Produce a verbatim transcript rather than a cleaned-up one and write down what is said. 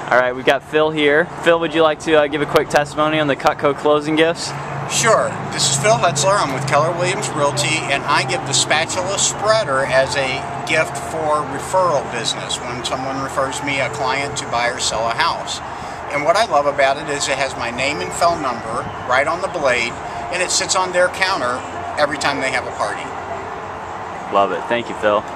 All right, we've got Phil here. Phil, would you like to uh, give a quick testimony on the Cutco closing gifts? Sure. This is Phil Hutsler. I'm with Keller Williams Realty, and I give the spatula spreader as a gift for referral business when someone refers me a client to buy or sell a house. And what I love about it is it has my name and phone number right on the blade, and it sits on their counter every time they have a party. Love it. Thank you, Phil.